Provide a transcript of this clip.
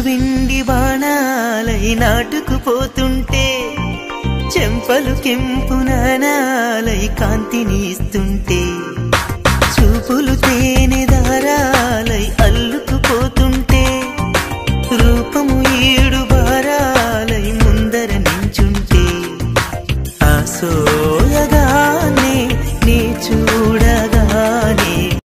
విండి బాణాలై నాటుకుపోతుంటే చెంపలు కెంపు నాణాలై కాంతిని ఇస్తుంటే చూపులు తేనె దారా